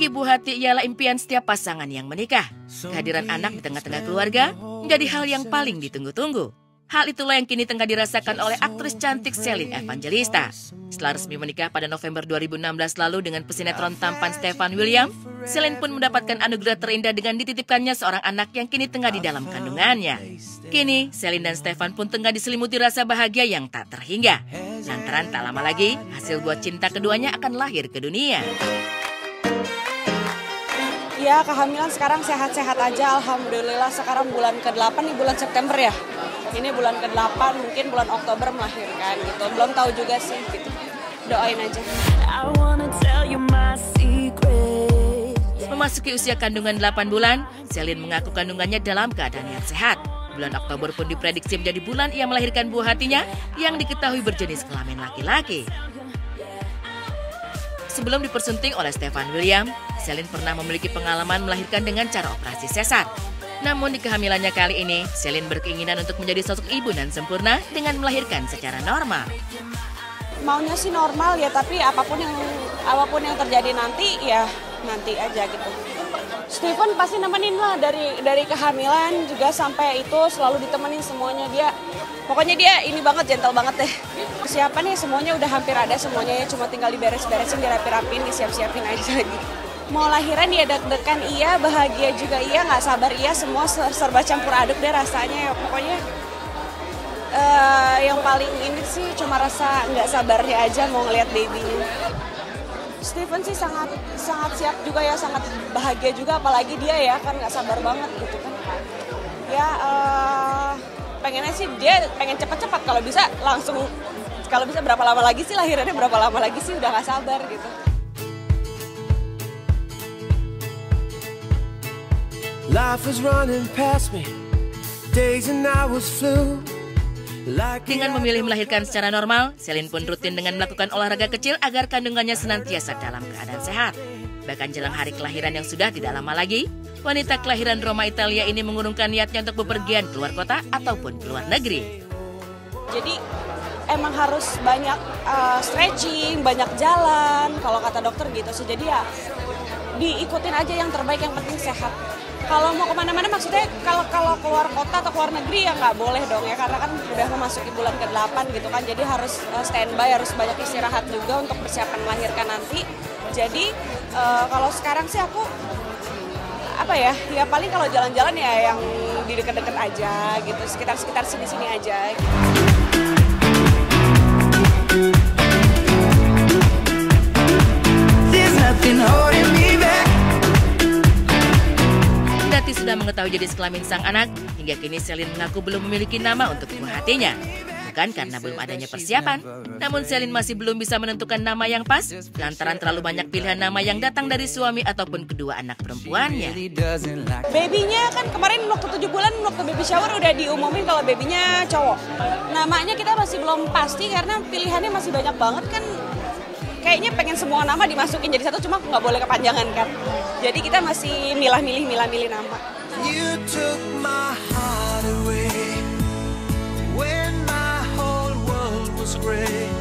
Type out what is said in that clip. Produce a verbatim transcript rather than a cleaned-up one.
Bagi Bu Hati ialah impian setiap pasangan yang menikah. Kehadiran anak di tengah-tengah keluarga menjadi hal yang paling ditunggu-tunggu. Hal itulah yang kini tengah dirasakan oleh aktris cantik Celine Evangelista. Setelah resmi menikah pada November dua ribu enam belas lalu dengan pesinetron tampan Stefan William, Celine pun mendapatkan anugerah terindah dengan dititipkannya seorang anak yang kini tengah di dalam kandungannya. Kini, Celine dan Stefan pun tengah diselimuti rasa bahagia yang tak terhingga. Lantaran tak lama lagi, hasil buat cinta keduanya akan lahir ke dunia. Ya, kehamilan sekarang sehat-sehat aja, alhamdulillah. Sekarang bulan ke delapan nih, bulan September ya. Ini bulan ke delapan, mungkin bulan Oktober melahirkan gitu. Belum tahu juga sih gitu. Doain aja. Memasuki usia kandungan delapan bulan, Celine mengaku kandungannya dalam keadaan yang sehat. Bulan Oktober pun diprediksi menjadi bulan ia melahirkan buah hatinya yang diketahui berjenis kelamin laki-laki. Sebelum dipersunting oleh Stefan William, Celine pernah memiliki pengalaman melahirkan dengan cara operasi sesar. Namun di kehamilannya kali ini, Celine berkeinginan untuk menjadi sosok ibu nan sempurna dengan melahirkan secara normal. Maunya sih normal ya, tapi apapun yang apapun yang terjadi nanti ya nanti aja gitu. Stephen pasti nemenin lah dari dari kehamilan juga sampai itu selalu ditemenin semuanya dia. Pokoknya dia ini banget, gentle banget deh. Siapa nih semuanya udah hampir ada semuanya, cuma tinggal diberes-beresin, dirapi-rapin, disiap-siapin aja gitu. Mau lahiran ya deg-degan iya, bahagia juga iya, nggak sabar iya, semua serba campur aduk deh rasanya. Pokoknya uh, yang paling ini sih cuma rasa nggak sabarnya aja mau ngeliat babynya. Stephen sih sangat sangat siap juga ya, sangat bahagia juga, apalagi dia ya kan nggak sabar banget gitu kan. Ya uh, pengennya sih dia pengen cepat-cepat, kalau bisa langsung, kalau bisa berapa lama lagi sih lahirannya, berapa lama lagi sih udah nggak sabar gitu. Life was running past me, days and hours flew. Dengan memilih melahirkan secara normal, Celine pun rutin dengan melakukan olahraga kecil agar kandungannya senantiasa dalam keadaan sehat. Bahkan jelang hari kelahiran yang sudah tidak lama lagi, wanita kelahiran Roma, Italia ini mengurungkan niatnya untuk bepergian keluar kota ataupun keluar negeri. Jadi emang harus banyak uh, stretching, banyak jalan, kalau kata dokter gitu sih. Jadi ya diikutin aja yang terbaik, yang penting sehat. Kalau mau kemana-mana maksudnya kalau kalau keluar kota atau keluar negeri ya nggak boleh dong ya, karena kan udah memasuki bulan ke delapan gitu kan, jadi harus uh, standby, harus banyak istirahat juga untuk persiapan melahirkan nanti. Jadi uh, kalau sekarang sih aku apa ya, ya paling kalau jalan-jalan ya yang di deket-deket aja gitu, sekitar-sekitar sini-sini aja gitu. Sudah mengetahui jenis kelamin sang anak, hingga kini Celine mengaku belum memiliki nama untuk buah hatinya. Bukan karena belum adanya persiapan, namun Celine masih belum bisa menentukan nama yang pas, lantaran terlalu banyak pilihan nama yang datang dari suami ataupun kedua anak perempuannya. Babynya kan kemarin waktu tujuh bulan, waktu baby shower udah diumumin kalau babynya cowok. Namanya kita masih belum pasti karena pilihannya masih banyak banget kan. Kayaknya pengen semua nama dimasukin jadi satu, cuma nggak boleh kepanjangan kan. Jadi kita masih milah-milih, milah-milih nama. You took my heart away when my whole world was gray.